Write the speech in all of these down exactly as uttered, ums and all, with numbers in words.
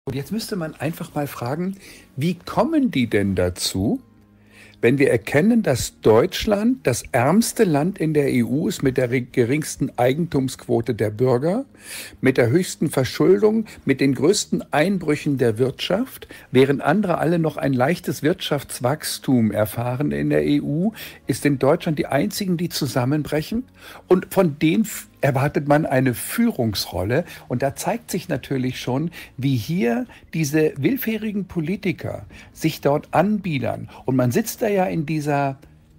Und jetzt müsste man einfach mal fragen, wie kommen die denn dazu, wenn wir erkennen, dass Deutschland das ärmste Land in der E U ist mit der geringsten Eigentumsquote der Bürger, mit der höchsten Verschuldung, mit den größten Einbrüchen der Wirtschaft, während andere alle noch ein leichtes Wirtschaftswachstum erfahren in der E U, ist in Deutschland die einzigen, die zusammenbrechen. Und von denen erwartet man eine Führungsrolle. Und da zeigt sich natürlich schon, wie hier diese willfährigen Politiker sich dort anbiedern. Und man sitzt da ja in dieser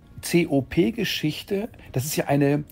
C O P-Geschichte. Das ist ja eine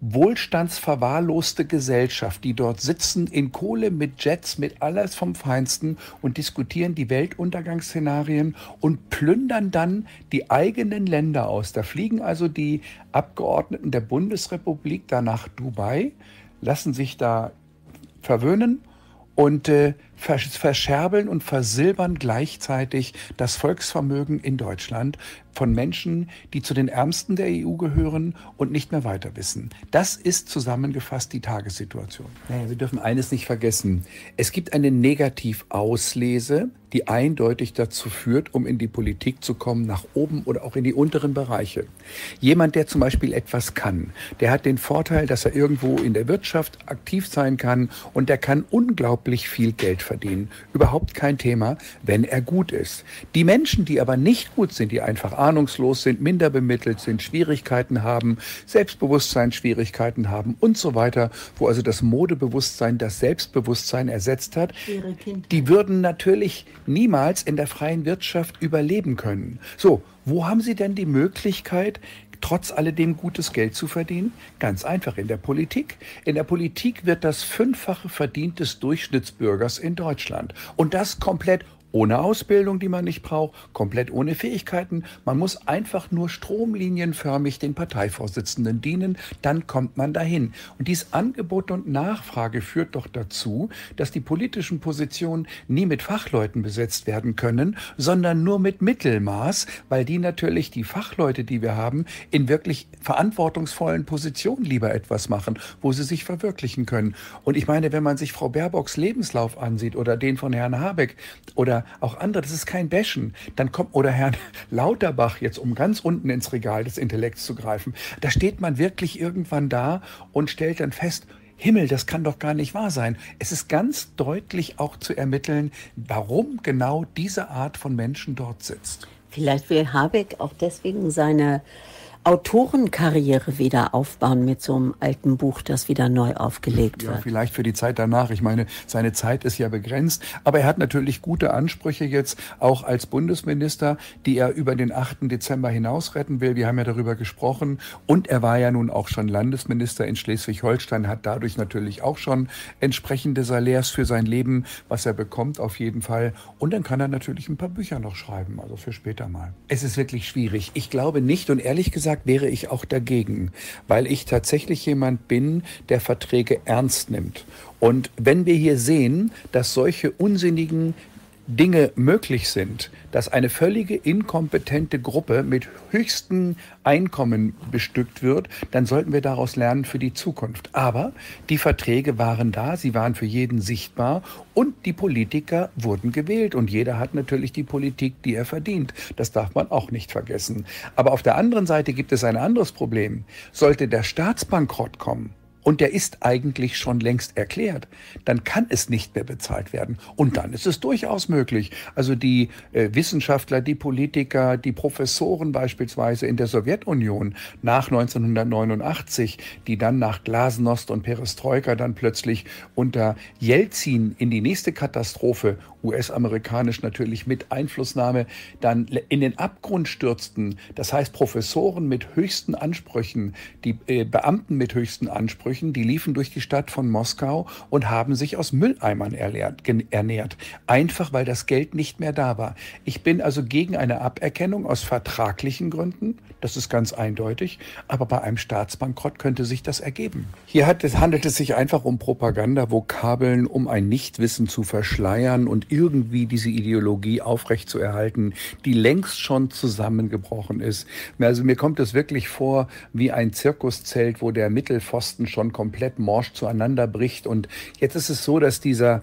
wohlstandsverwahrloste Gesellschaft, die dort sitzen in Kohle mit Jets, mit alles vom Feinsten und diskutieren die Weltuntergangsszenarien und plündern dann die eigenen Länder aus. Da fliegen also die Abgeordneten der Bundesrepublik da nach Dubai, lassen sich da verwöhnen und äh, verscherbeln und versilbern gleichzeitig das Volksvermögen in Deutschland von Menschen, die zu den Ärmsten der E U gehören und nicht mehr weiter wissen. Das ist zusammengefasst die Tagessituation. Naja, wir dürfen eines nicht vergessen. Es gibt eine Negativauslese, die eindeutig dazu führt, um in die Politik zu kommen, nach oben oder auch in die unteren Bereiche. Jemand, der zum Beispiel etwas kann, der hat den Vorteil, dass er irgendwo in der Wirtschaft aktiv sein kann und der kann unglaublich viel Geld verdienen. Überhaupt kein Thema, wenn er gut ist. Die Menschen, die aber nicht gut sind, die einfach ahnungslos sind, minder bemittelt sind, Schwierigkeiten haben, Selbstbewusstseinsschwierigkeiten haben und so weiter, wo also das Modebewusstsein das Selbstbewusstsein ersetzt hat, die würden natürlich niemals in der freien Wirtschaft überleben können. So, wo haben Sie denn die Möglichkeit, trotz alledem gutes Geld zu verdienen? Ganz einfach, in der Politik. In der Politik wird das Fünffache verdient des Durchschnittsbürgers in Deutschland. Und das komplett ohne Ausbildung, die man nicht braucht, komplett ohne Fähigkeiten. Man muss einfach nur stromlinienförmig den Parteivorsitzenden dienen, dann kommt man dahin. Und dieses Angebot und Nachfrage führt doch dazu, dass die politischen Positionen nie mit Fachleuten besetzt werden können, sondern nur mit Mittelmaß, weil die natürlich die Fachleute, die wir haben, in wirklich verantwortungsvollen Positionen lieber etwas machen, wo sie sich verwirklichen können. Und ich meine, wenn man sich Frau Baerbocks Lebenslauf ansieht oder den von Herrn Habeck oder auch andere, das ist kein Bashen. Dann kommt, oder Herrn Lauterbach, jetzt um ganz unten ins Regal des Intellekts zu greifen, da steht man wirklich irgendwann da und stellt dann fest, Himmel, das kann doch gar nicht wahr sein. Es ist ganz deutlich auch zu ermitteln, warum genau diese Art von Menschen dort sitzt. Vielleicht will Habeck auch deswegen seine Autorenkarriere wieder aufbauen mit so einem alten Buch, das wieder neu aufgelegt wird. Ja, vielleicht für die Zeit danach. Ich meine, seine Zeit ist ja begrenzt. Aber er hat natürlich gute Ansprüche jetzt, auch als Bundesminister, die er über den achten Dezember hinaus retten will. Wir haben ja darüber gesprochen. Und er war ja nun auch schon Landesminister in Schleswig-Holstein, hat dadurch natürlich auch schon entsprechende Salärs für sein Leben, was er bekommt auf jeden Fall. Und dann kann er natürlich ein paar Bücher noch schreiben, also für später mal. Es ist wirklich schwierig. Ich glaube nicht, und ehrlich gesagt, wäre ich auch dagegen, weil ich tatsächlich jemand bin, der Verträge ernst nimmt. Und wenn wir hier sehen, dass solche unsinnigen Dinge möglich sind, dass eine völlige inkompetente Gruppe mit höchsten Einkommen bestückt wird, dann sollten wir daraus lernen für die Zukunft. Aber die Verträge waren da, sie waren für jeden sichtbar und die Politiker wurden gewählt und jeder hat natürlich die Politik, die er verdient. Das darf man auch nicht vergessen. Aber auf der anderen Seite gibt es ein anderes Problem. Sollte der Staatsbankrott kommen, und der ist eigentlich schon längst erklärt, dann kann es nicht mehr bezahlt werden. Und dann ist es durchaus möglich. Also die äh, Wissenschaftler, die Politiker, die Professoren beispielsweise in der Sowjetunion nach neunzehnhundertneunundachtzig, die dann nach Glasnost und Perestroika dann plötzlich unter Jelzin in die nächste Katastrophe, U S-amerikanisch natürlich mit Einflussnahme, dann in den Abgrund stürzten. Das heißt, Professoren mit höchsten Ansprüchen, die äh, Beamten mit höchsten Ansprüchen, die liefen durch die Stadt von Moskau und haben sich aus Mülleimern ernährt. Einfach, weil das Geld nicht mehr da war. Ich bin also gegen eine Aberkennung aus vertraglichen Gründen. Das ist ganz eindeutig. Aber bei einem Staatsbankrott könnte sich das ergeben. Hier hat es, handelt es sich einfach um Propagandavokabeln, um ein Nichtwissen zu verschleiern und irgendwie diese Ideologie aufrechtzuerhalten, die längst schon zusammengebrochen ist. Also mir kommt es wirklich vor wie ein Zirkuszelt, wo der Mittelpfosten schon komplett morsch zueinander bricht. Und jetzt ist es so, dass dieser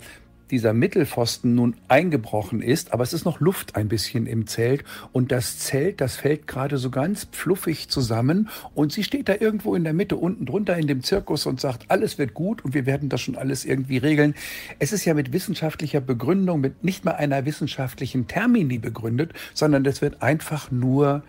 dieser Mittelpfosten nun eingebrochen ist, aber es ist noch Luft ein bisschen im Zelt und das Zelt, das fällt gerade so ganz fluffig zusammen und sie steht da irgendwo in der Mitte unten drunter in dem Zirkus und sagt, alles wird gut und wir werden das schon alles irgendwie regeln. Es ist ja mit wissenschaftlicher Begründung, mit nicht mal einer wissenschaftlichen Termini begründet, sondern das wird einfach nur,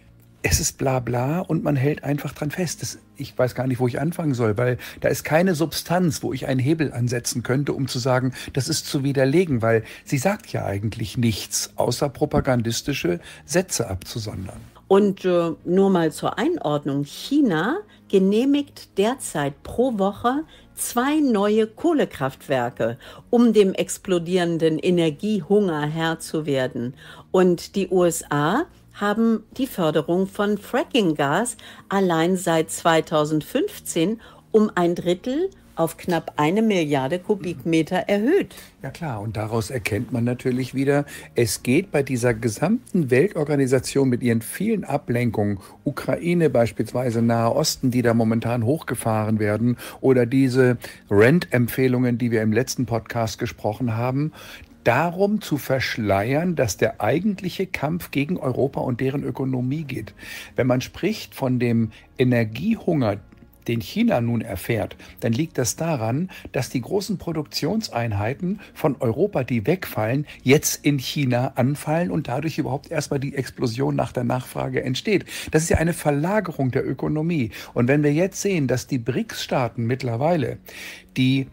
es ist bla bla und man hält einfach dran fest. Das, ich weiß gar nicht, wo ich anfangen soll, weil da ist keine Substanz, wo ich einen Hebel ansetzen könnte, um zu sagen, das ist zu widerlegen, weil sie sagt ja eigentlich nichts, außer propagandistische Sätze abzusondern. Und äh, nur mal zur Einordnung, China genehmigt derzeit pro Woche zwei neue Kohlekraftwerke, um dem explodierenden Energiehunger Herr zu werden. Und die U S A haben die Förderung von Fracking-Gas allein seit zweitausendfünfzehn um ein Drittel auf knapp eine Milliarde Kubikmeter erhöht. Ja klar, und daraus erkennt man natürlich wieder, es geht bei dieser gesamten Weltorganisation mit ihren vielen Ablenkungen, Ukraine beispielsweise, Nahe Osten, die da momentan hochgefahren werden, oder diese Rent-Empfehlungen, die wir im letzten Podcast gesprochen haben, darum zu verschleiern, dass der eigentliche Kampf gegen Europa und deren Ökonomie geht. Wenn man spricht von dem Energiehunger, den China nun erfährt, dann liegt das daran, dass die großen Produktionseinheiten von Europa, die wegfallen, jetzt in China anfallen und dadurch überhaupt erstmal die Explosion nach der Nachfrage entsteht. Das ist ja eine Verlagerung der Ökonomie. Und wenn wir jetzt sehen, dass die B R I C S-Staaten mittlerweile die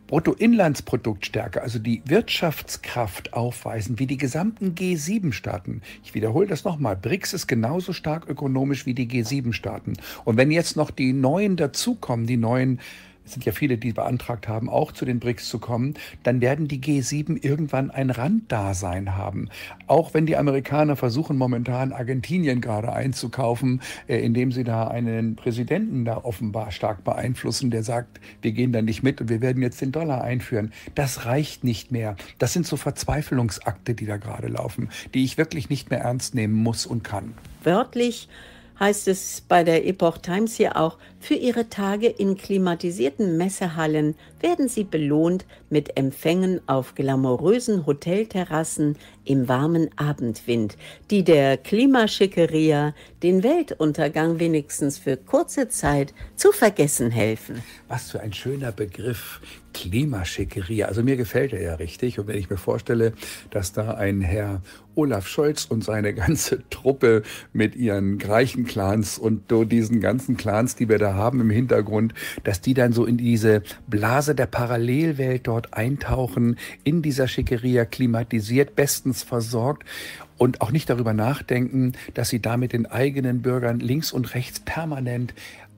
Bruttoinlandsproduktstärke, also die Wirtschaftskraft aufweisen, wie die gesamten G sieben Staaten. Ich wiederhole das nochmal. B R I C S ist genauso stark ökonomisch wie die G sieben Staaten. Und wenn jetzt noch die neuen dazukommen, die neuen, es sind ja viele, die beantragt haben, auch zu den B R I C S zu kommen, dann werden die G sieben irgendwann ein Randdasein haben. Auch wenn die Amerikaner versuchen, momentan Argentinien gerade einzukaufen, äh, indem sie da einen Präsidenten da offenbar stark beeinflussen, der sagt, wir gehen da nicht mit und wir werden jetzt den Dollar einführen. Das reicht nicht mehr. Das sind so Verzweiflungsakte, die da gerade laufen, die ich wirklich nicht mehr ernst nehmen muss und kann. Wörtlich heißt es bei der Epoch Times hier auch, für ihre Tage in klimatisierten Messehallen werden sie belohnt mit Empfängen auf glamourösen Hotelterrassen im warmen Abendwind, die der Klimaschickeria den Weltuntergang wenigstens für kurze Zeit zu vergessen helfen. Was für ein schöner Begriff, Klimaschickeria. Also mir gefällt er ja richtig. Und wenn ich mir vorstelle, dass da ein Herr Olaf Scholz und seine ganze Truppe mit ihren reichen Clans und so diesen ganzen Clans, die wir da haben im Hintergrund, dass die dann so in diese Blase der Parallelwelt dort eintauchen, in dieser Schickeria klimatisiert, bestens versorgt und auch nicht darüber nachdenken, dass sie damit den eigenen Bürgern links und rechts permanent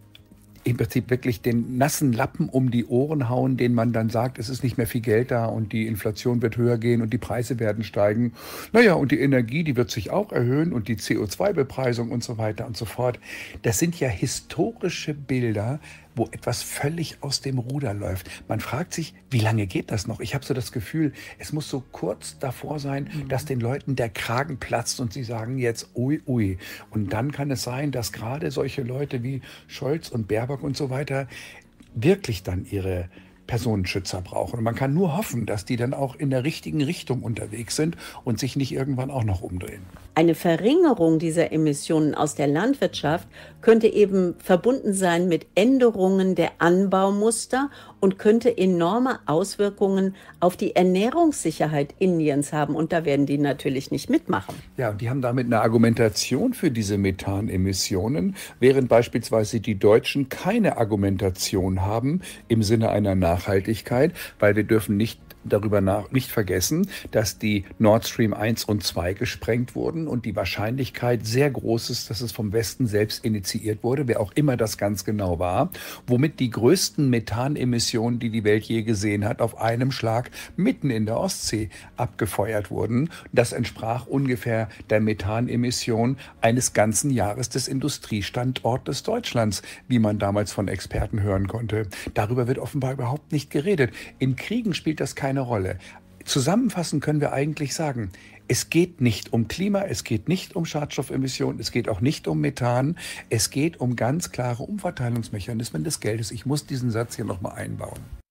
im Prinzip wirklich den nassen Lappen um die Ohren hauen, denen man dann sagt, es ist nicht mehr viel Geld da und die Inflation wird höher gehen und die Preise werden steigen. Naja, und die Energie, die wird sich auch erhöhen und die C O zwei Bepreisung und so weiter und so fort. Das sind ja historische Bilder, wo etwas völlig aus dem Ruder läuft. Man fragt sich, wie lange geht das noch? Ich habe so das Gefühl, es muss so kurz davor sein, mhm. dass den Leuten der Kragen platzt und sie sagen jetzt, ui, ui. Und dann kann es sein, dass gerade solche Leute wie Scholz und Baerbock und so weiter wirklich dann ihre Personenschützer brauchen. Und man kann nur hoffen, dass die dann auch in der richtigen Richtung unterwegs sind und sich nicht irgendwann auch noch umdrehen. Eine Verringerung dieser Emissionen aus der Landwirtschaft könnte eben verbunden sein mit Änderungen der Anbaumuster und könnte enorme Auswirkungen auf die Ernährungssicherheit Indiens haben. Und da werden die natürlich nicht mitmachen. Ja, und die haben damit eine Argumentation für diese Methanemissionen, während beispielsweise die Deutschen keine Argumentation haben im Sinne einer Nachhaltigkeit, weil wir dürfen nicht darüber nach, nicht vergessen, dass die Nord Stream eins und zwei gesprengt wurden und die Wahrscheinlichkeit sehr groß ist, dass es vom Westen selbst initiiert wurde, wer auch immer das ganz genau war, womit die größten Methanemissionen, die die Welt je gesehen hat, auf einem Schlag mitten in der Ostsee abgefeuert wurden. Das entsprach ungefähr der Methanemission eines ganzen Jahres des Industriestandortes Deutschlands, wie man damals von Experten hören konnte. Darüber wird offenbar überhaupt nicht geredet. In Kriegen spielt das keine Rolle. Zusammenfassend können wir eigentlich sagen, es geht nicht um Klima, es geht nicht um Schadstoffemissionen, es geht auch nicht um Methan, es geht um ganz klare Umverteilungsmechanismen des Geldes. Ich muss diesen Satz hier nochmal einbauen.